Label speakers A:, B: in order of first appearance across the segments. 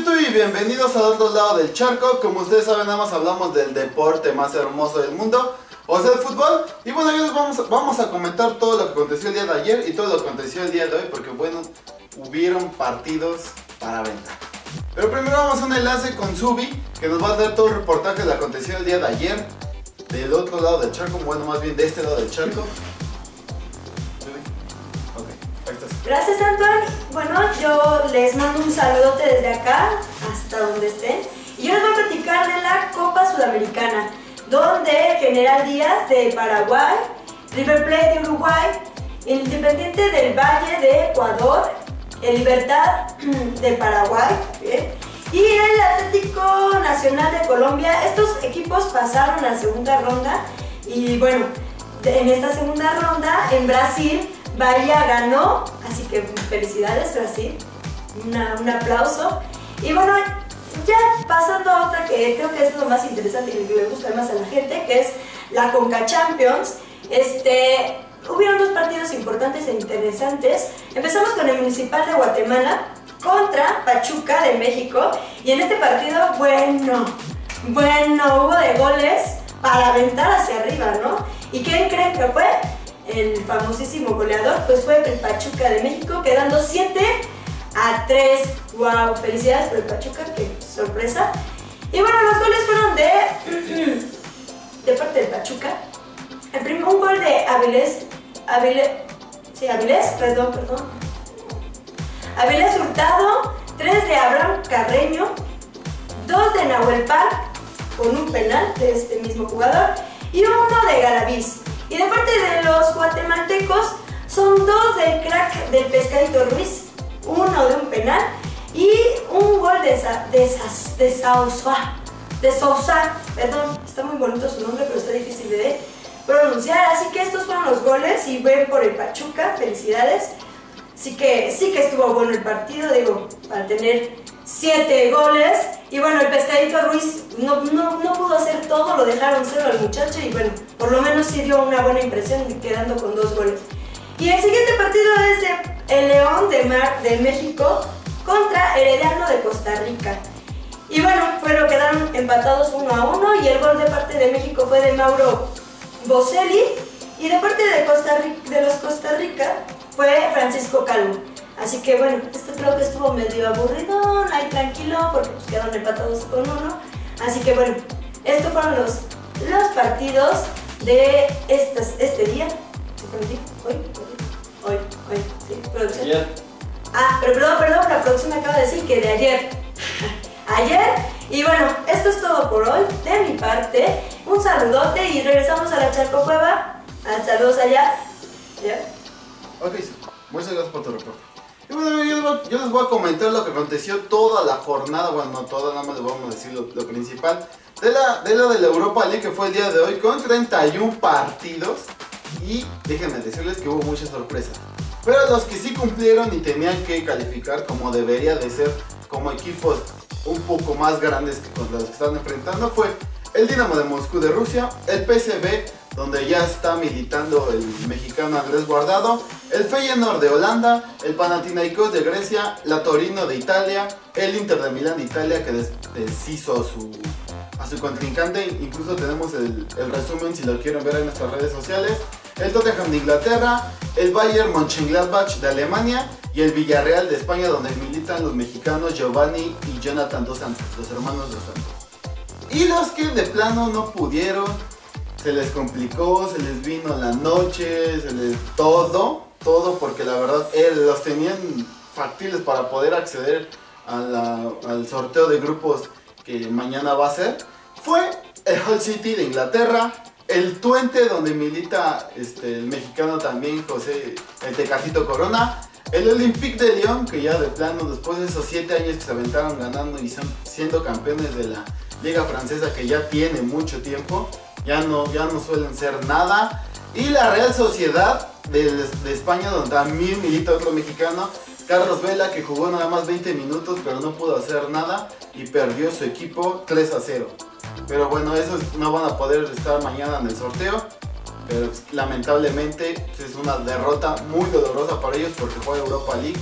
A: YouTube y bienvenidos al otro lado del charco. Como ustedes saben, nada más hablamos del deporte más hermoso del mundo, o sea, el fútbol. Y bueno, hoy vamos a comentar todo lo que aconteció el día de ayer y todo lo que aconteció el día de hoy, porque bueno, hubieron partidos para venta. Pero primero vamos a un enlace con Subi, que nos va a dar todo el reportaje de lo que aconteció el día de ayer del otro lado del charco, bueno, más bien de este lado del charco.
B: Gracias, Antoine. Bueno, yo les mando un saludote desde acá hasta donde estén. Y yo les voy a platicar de la Copa Sudamericana, donde General Díaz de Paraguay, River Plate de Uruguay, el Independiente del Valle de Ecuador, el Libertad de Paraguay, y el Atlético Nacional de Colombia. Estos equipos pasaron a la segunda ronda. Y bueno, en esta segunda ronda en Brasil, Bahía ganó, así que felicidades Brasil, un aplauso. Y bueno, ya pasando a otra que creo que es lo más interesante y que le gusta más a la gente, que es la Conca Champions. Hubieron dos partidos importantes e interesantes. Empezamos con el Municipal de Guatemala contra Pachuca de México. Y en este partido, bueno, hubo de goles para aventar hacia arriba, ¿no? ¿Y quién creen que fue? El famosísimo goleador, pues fue el Pachuca de México, quedando 7-3. ¡Wow! Felicidades por el Pachuca, qué sorpresa. Y bueno, los goles fueron de parte del Pachuca. Un gol de Avilés Hurtado, 3 de Abraham Carreño, 2 de Nahuel Par, con un penal de este mismo jugador, y 1 de Garaviz. Y de parte de los guatemaltecos, son 2 del crack del Pescadito Ruiz, 1 de un penal y un gol de Sousa, perdón, está muy bonito su nombre, pero está difícil de pronunciar. Así que estos fueron los goles y ven por el Pachuca, felicidades. Sí que estuvo bueno el partido, digo, para tener 7 goles. Y bueno, el Pescadito Ruiz no pudo hacer todo, lo dejaron cero al muchacho y bueno, por lo menos sí dio una buena impresión quedando con 2 goles. Y el siguiente partido es de el León de México contra Herediano de Costa Rica. Y bueno, quedaron empatados 1-1 y el gol de parte de México fue de Mauro Boselli y de parte de los Costa Rica fue Francisco Calvo. Así que bueno, esto creo que estuvo medio aburrido, ahí tranquilo, porque pues quedaron empatados con 1. Así que bueno, estos fueron los partidos de este día. Hoy, sí, producción.
A: Ayer.
B: Pero perdón, la producción me acaba de decir que de ayer. Ayer. Y bueno, esto es todo por hoy, de mi parte. Un saludote y regresamos a la Charco Cueva. Saludos allá. ¿Ya?
A: Ok, muchas gracias por tu reporte. Y bueno, yo les voy a comentar lo que aconteció toda la jornada, bueno, no toda, nada más les vamos a decir lo principal de la Europa League, que fue el día de hoy con 31 partidos. Y déjenme decirles que hubo muchas sorpresas, pero los que sí cumplieron y tenían que calificar como debería de ser, como equipos un poco más grandes que con los que están enfrentando, fue el Dinamo de Moscú de Rusia, el PSV, donde ya está militando el mexicano Andrés Guardado, el Feyenoord de Holanda, el Panathinaikos de Grecia, la Torino de Italia, el Inter de Milán de Italia, que deshizo a su contrincante. Incluso tenemos el resumen si lo quieren ver en nuestras redes sociales. El Tottenham de Inglaterra, el Bayern Mönchengladbach de Alemania y el Villarreal de España, donde militan los mexicanos Giovanni y Jonathan Dos Santos, los hermanos Dos Santos. Y los que de plano no pudieron, se les complicó, se les vino la noche, todo, porque la verdad los tenían factibles para poder acceder al sorteo de grupos que mañana va a ser. Fue el Hull City de Inglaterra, el Twente, donde milita el mexicano también José el Tecatito Corona, el Olympique de Lyon, que ya de plano después de esos 7 años que se aventaron ganando y siendo campeones de la Liga Francesa, que ya tiene mucho tiempo, ya no suelen ser nada, y la Real Sociedad de España, donde también milita otro mexicano, Carlos Vela, que jugó nada más 20 minutos pero no pudo hacer nada y perdió su equipo 3-0. Pero bueno, esos no van a poder estar mañana en el sorteo, pero lamentablemente es una derrota muy dolorosa para ellos porque juega Europa League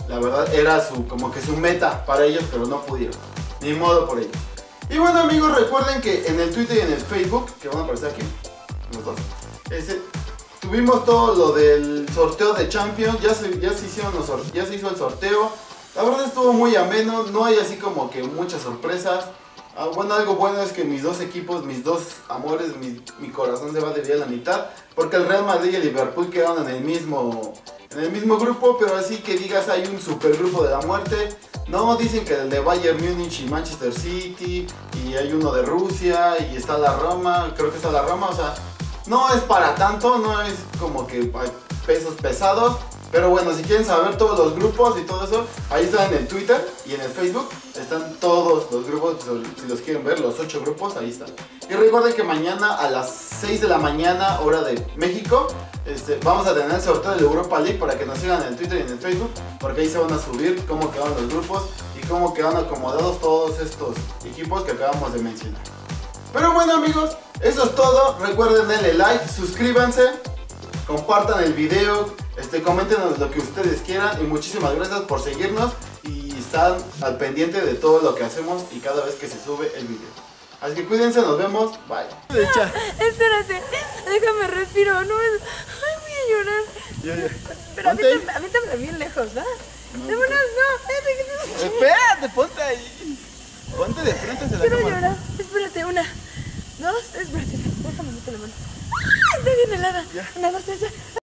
A: la verdad era como que su meta para ellos, pero no pudieron. Ni modo por ello. Y bueno amigos, recuerden que en el Twitter y en el Facebook, que van a aparecer aquí, los dos, tuvimos todo lo del sorteo de Champions, ya se hizo el sorteo. La verdad estuvo muy ameno, no hay así como que muchas sorpresas. Bueno, algo bueno es que mis dos equipos, mis dos amores, mi corazón se va a dividir a la mitad, porque el Real Madrid y el Liverpool quedaron en el mismo grupo, pero así que digas hay un supergrupo de la muerte. No, dicen que el de Bayern Múnich y Manchester City, y hay uno de Rusia, y está la Roma, creo que está la Roma, o sea, no es para tanto, no es como que hay pesos pesados. Pero bueno, si quieren saber todos los grupos y todo eso, ahí están en el Twitter y en el Facebook. Están todos los grupos, si los quieren ver, los 8 grupos, ahí están. Y recuerden que mañana a las 6 de la mañana, hora de México, vamos a tener el sorteo de la Europa League para que nos sigan en el Twitter y en el Facebook, porque ahí se van a subir cómo quedaron los grupos y cómo quedan acomodados todos estos equipos que acabamos de mencionar. Pero bueno amigos, eso es todo. Recuerden darle like, suscríbanse, compartan el video, coméntenos lo que ustedes quieran y muchísimas gracias por seguirnos y estar al pendiente de todo lo que hacemos y cada vez que se sube el video. Así que cuídense, nos vemos, bye.
B: Espérate, déjame respiro, no es... Ay, voy a llorar.
A: Ya.
B: Pero avíntame bien lejos, ¿va? Vámonos, no, espérate,